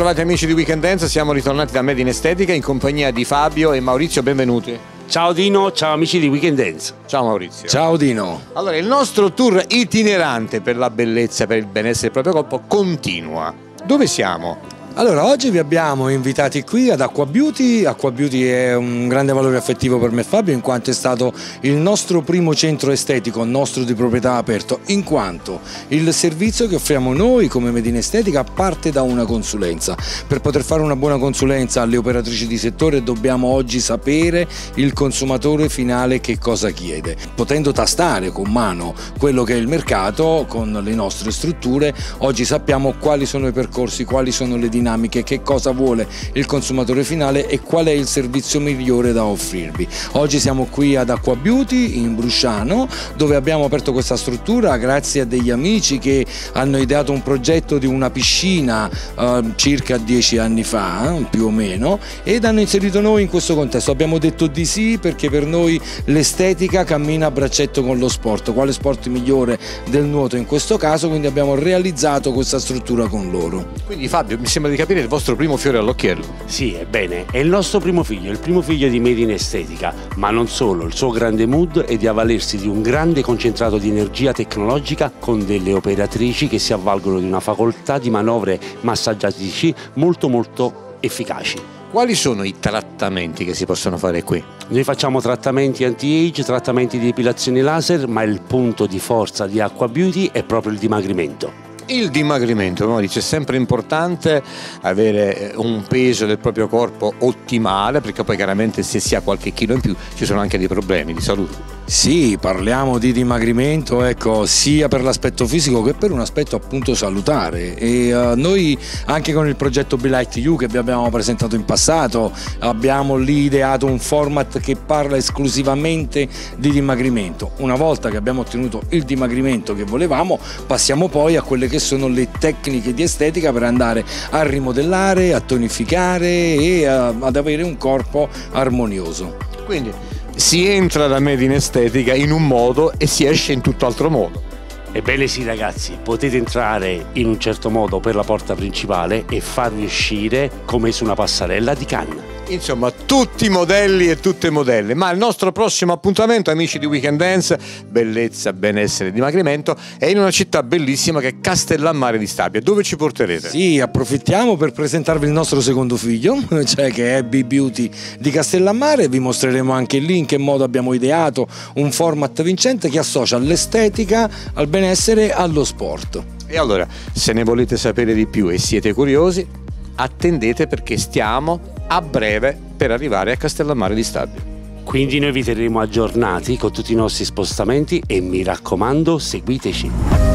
bentrovati amici di Weekend Dance, siamo ritornati da Made in Estetica in compagnia di Fabio e Maurizio, benvenuti. Ciao Dino, ciao amici di Weekend Dance. Ciao Maurizio. Ciao Dino. Allora, il nostro tour itinerante per la bellezza, per il benessere del proprio corpo continua. Dove siamo? Allora, oggi vi abbiamo invitati qui ad Acqua Beauty. Acqua Beauty è un grande valore affettivo per me e Fabio, in quanto è stato il nostro primo centro estetico, nostro di proprietà aperto, in quanto il servizio che offriamo noi come Made in Estetica parte da una consulenza. Per poter fare una buona consulenza alle operatrici di settore dobbiamo oggi sapere il consumatore finale che cosa chiede. Potendo tastare con mano quello che è il mercato, con le nostre strutture, oggi sappiamo quali sono i percorsi, quali sono le dinamiche, che cosa vuole il consumatore finale e qual è il servizio migliore da offrirvi. Oggi siamo qui ad Acqua Beauty in Brusciano, dove abbiamo aperto questa struttura grazie a degli amici che hanno ideato un progetto di una piscina circa 10 anni fa, più o meno, ed hanno inserito noi in questo contesto. Abbiamo detto di sì perché per noi l'estetica cammina a braccetto con lo sport. Quale sport migliore del nuoto in questo caso? Quindi abbiamo realizzato questa struttura con loro. Quindi Fabio, mi sembra di capire il vostro primo fiore all'occhiello. Sì, ebbene, è il nostro primo figlio, il primo figlio di Made in Estetica, ma non solo, il suo grande mood è di avvalersi di un grande concentrato di energia tecnologica con delle operatrici che si avvalgono di una facoltà di manovre massaggiatrici molto efficaci. Quali sono i trattamenti che si possono fare qui? Noi facciamo trattamenti anti-age, trattamenti di depilazione laser, ma il punto di forza di Acqua Beauty è proprio il dimagrimento. Il dimagrimento, Maurizio, è sempre importante avere un peso del proprio corpo ottimale, perché poi chiaramente se si ha qualche chilo in più ci sono anche dei problemi di salute. Sì, parliamo di dimagrimento, ecco, sia per l'aspetto fisico che per un aspetto appunto salutare, e noi anche con il progetto Be Light You che vi abbiamo presentato in passato abbiamo lì ideato un format che parla esclusivamente di dimagrimento. Una volta che abbiamo ottenuto il dimagrimento che volevamo, passiamo poi a quelle che sono le tecniche di estetica per andare a rimodellare, a tonificare e ad avere un corpo armonioso. Quindi si entra da Made in Estetica in un modo e si esce in tutt'altro modo. Ebbene sì ragazzi, potete entrare in un certo modo per la porta principale e farvi uscire come su una passarella di Cannes. Insomma, tutti i modelli e tutte modelle. Ma il nostro prossimo appuntamento, amici di Weekend Dance, bellezza, benessere e dimagrimento, è in una città bellissima che è Castellammare di Stabia. Dove ci porterete? Sì, approfittiamo per presentarvi il nostro secondo figlio, cioè che è Be Beauty di Castellammare. Vi mostreremo anche lì in che modo abbiamo ideato un format vincente che associa l'estetica al benessere e allo sport. E allora, se ne volete sapere di più e siete curiosi, attendete, perché stiamo a breve per arrivare a Castellammare di Stabia. Quindi noi vi terremo aggiornati con tutti i nostri spostamenti e mi raccomando, seguiteci.